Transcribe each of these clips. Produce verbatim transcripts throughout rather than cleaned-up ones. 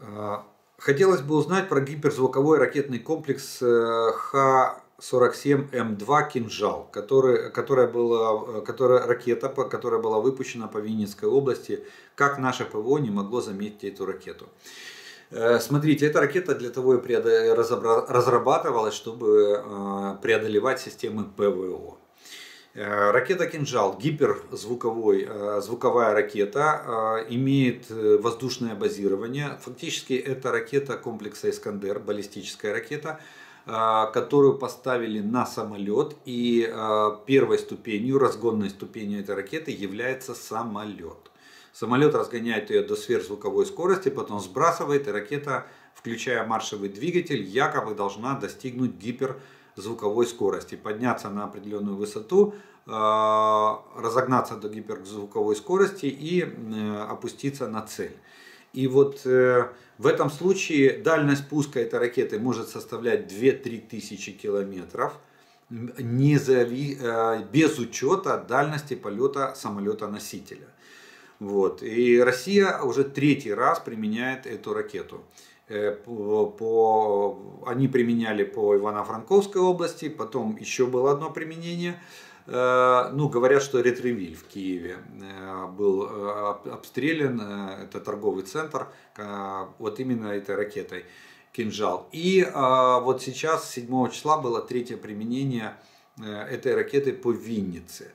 А, Хотелось бы узнать про гиперзвуковой ракетный комплекс Х сорок семь М два «Кинжал», который, которая, была, которая, ракета, которая была выпущена по Винницкой области. Как наше ПВО не могло заметить эту ракету? Смотрите, эта ракета для того и разрабатывалась, чтобы преодолевать системы ПВО. Ракета «Кинжал» гиперзвуковой, звуковая ракета, имеет воздушное базирование. Фактически это ракета комплекса «Искандер», баллистическая ракета, которую поставили на самолет. И первой ступенью, разгонной ступенью этой ракеты является самолет. Самолет разгоняет ее до сверхзвуковой скорости, потом сбрасывает, и ракета, включая маршевый двигатель, якобы должна достигнуть гиперзвуковой скорости, подняться на определенную высоту, разогнаться до гиперзвуковой скорости и опуститься на цель. И вот в этом случае дальность пуска этой ракеты может составлять две-три тысячи километров, не зави... без учета дальности полета самолета-носителя. Вот. И Россия уже третий раз применяет эту ракету. По, по, они применяли по Ивано-Франковской области, потом еще было одно применение. Ну, говорят, что Ретривиль в Киеве был обстрелян, это торговый центр, вот именно этой ракетой «Кинжал». И вот сейчас, седьмого числа, было третье применение этой ракеты по Виннице.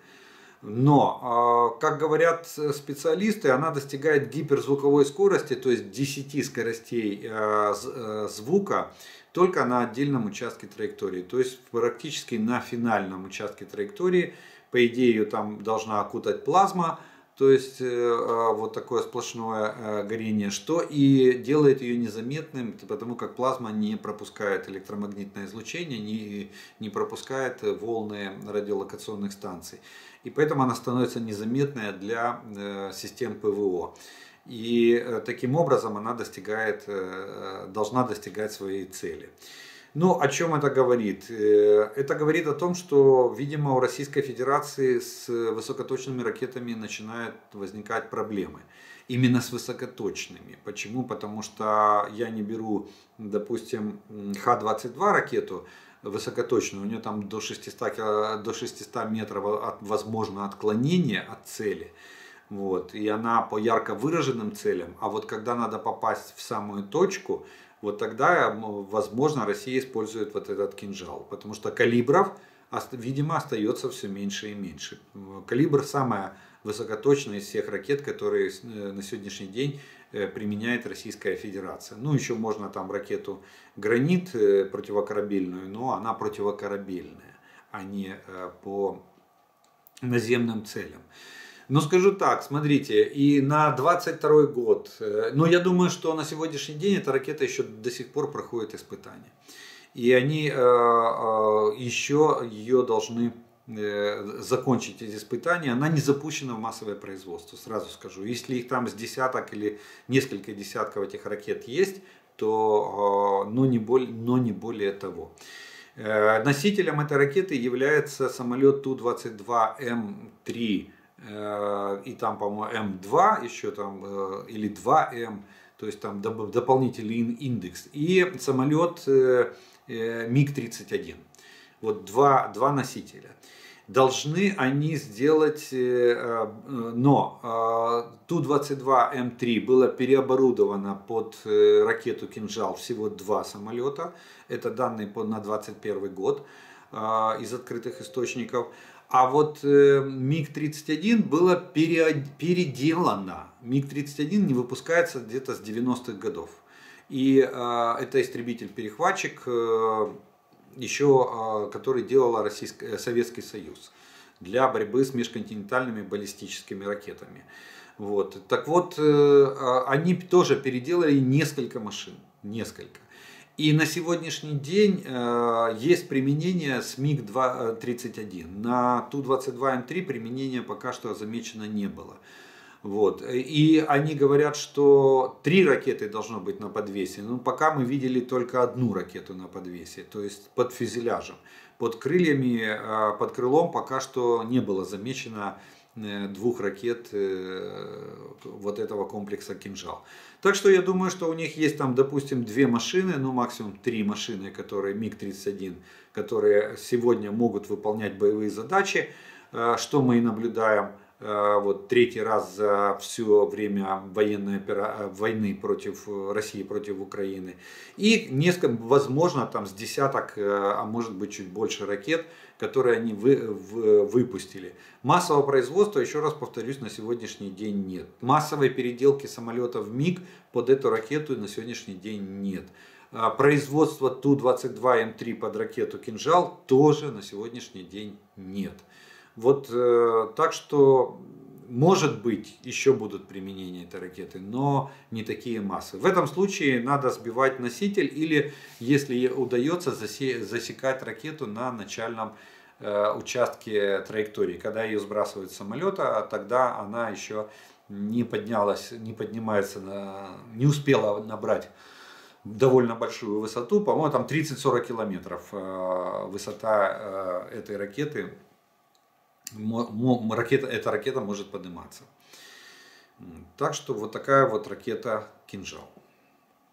Но, как говорят специалисты, она достигает гиперзвуковой скорости, то есть десяти скоростей звука, только на отдельном участке траектории. То есть практически на финальном участке траектории. По идее, ее там должна окутать плазма, то есть вот такое сплошное горение, что и делает ее незаметным, потому как плазма не пропускает электромагнитное излучение, не, не пропускает волны радиолокационных станций. И поэтому она становится незаметной для систем ПВО. И таким образом она достигает, должна достигать своей цели. Ну, о чем это говорит? Это говорит о том, что, видимо, у Российской Федерации с высокоточными ракетами начинают возникать проблемы. Именно с высокоточными. Почему? Потому что я не беру, допустим, Х двадцать два ракету высокоточную, у нее там до шестисот, до шестисот метров от, возможно отклонение от цели. Вот, и она по ярко выраженным целям, а вот когда надо попасть в самую точку, вот тогда, возможно, Россия использует вот этот «Кинжал», потому что калибров, видимо, остается все меньше и меньше. Калибр самая высокоточная из всех ракет, которые на сегодняшний день применяет Российская Федерация. Ну, еще можно там ракету «Гранит» противокорабельную, но она противокорабельная, а не по наземным целям. Но скажу так, смотрите, и на двадцать второй год, ну я думаю, что на сегодняшний день эта ракета еще до сих пор проходит испытания. И они еще ее должны закончить эти испытания. Она не запущена в массовое производство, сразу скажу. Если их там с десяток или несколько десятков этих ракет есть, то но не более, но не более того. Носителем этой ракеты является самолет Ту двадцать два М три. И там, по-моему, М два еще там, или два М, то есть там дополнительный индекс. И самолет Миг тридцать один. Вот два, два носителя. Должны они сделать, но Ту двадцать два М три было переоборудовано под ракету «Кинжал» всего два самолета. Это данные на двадцать первый год из открытых источников. А вот Миг тридцать один было переделано. Миг тридцать один не выпускается где-то с девяностых годов. И э, это истребитель-перехватчик, э, еще, э, который делал Российский, Советский Союз для борьбы с межконтинентальными баллистическими ракетами. Вот. Так вот, э, они тоже переделали несколько машин. Несколько. И на сегодняшний день э, есть применение с Миг тридцать один. На Ту двадцать два М три применения пока что замечено не было. Вот. И они говорят, что три ракеты должно быть на подвесе. Но пока мы видели только одну ракету на подвесе, то есть под фюзеляжем. Под крыльями, э, под крылом пока что не было замечено двух ракет вот этого комплекса «Кинжал». Так что я думаю, что у них есть там, допустим, две машины, ну максимум три машины, которые миг тридцать один, которые сегодня могут выполнять боевые задачи, что мы и наблюдаем вот третий раз за все время военной опера... войны против России, против Украины. И несколько, возможно, там с десяток, а может быть чуть больше ракет, которые они вы... выпустили. Массового производства, еще раз повторюсь, на сегодняшний день нет. Массовой переделки самолетов МиГ под эту ракету на сегодняшний день нет. Производства Ту двадцать два М три под ракету «Кинжал» тоже на сегодняшний день нет. Вот э, так что, может быть, еще будут применения этой ракеты, но не такие массы. В этом случае надо сбивать носитель или, если удается, засе, засекать ракету на начальном э, участке траектории. Когда ее сбрасывают с самолета, тогда она еще не поднялась, не поднимается, на, не успела набрать довольно большую высоту. По-моему, там тридцать-сорок километров э, высота э, этой ракеты. Ракета, эта ракета может подниматься. Так что вот такая вот ракета «Кинжал».